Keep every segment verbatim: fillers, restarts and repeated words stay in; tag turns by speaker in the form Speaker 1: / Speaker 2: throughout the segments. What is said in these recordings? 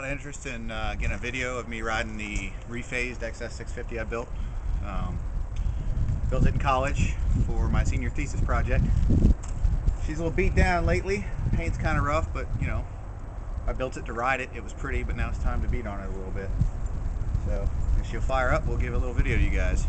Speaker 1: Interest in uh, getting a video of me riding the Rephased X S six fifty I built. Um, built it in college for my senior thesis project. She's a little beat down lately. Paint's kind of rough, but you know, I built it to ride it. It was pretty, but now it's time to beat on it a little bit. So if she'll fire up, we'll give a little video to you guys.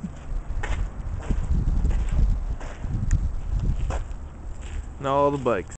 Speaker 2: Now all the bikes.